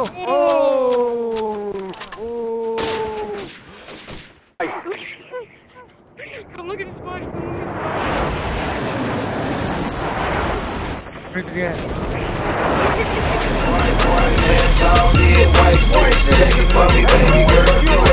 Oh! Oh! Oh! Come look at the sponge. Drink again. That's all it. White, check it for me, baby girl.